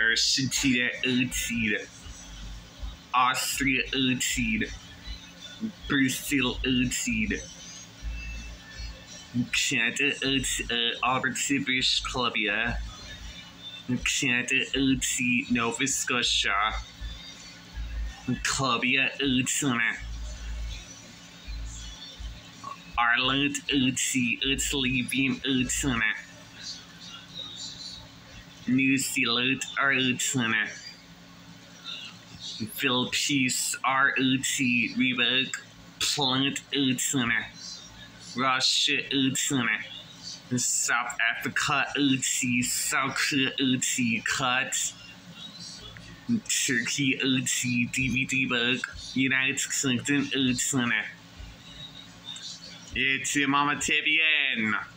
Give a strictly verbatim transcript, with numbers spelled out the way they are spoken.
Argentina Argentina, Austria Argentina, Brazil Argentina, Canada Argentina, Alberta, British Columbia, Canada Argentina, Nova Scotia, Colombia Argentina, Ireland Argentina, Italy Argentina, New Zealand Argentina, Philippines Argentina, Republic Poland Argentina, Russia Argentina, South Africa Argentina, South Korea Argentina, Cut, Turkey Argentina, D V D book, United Kingdom Argentina. It's Mamá También.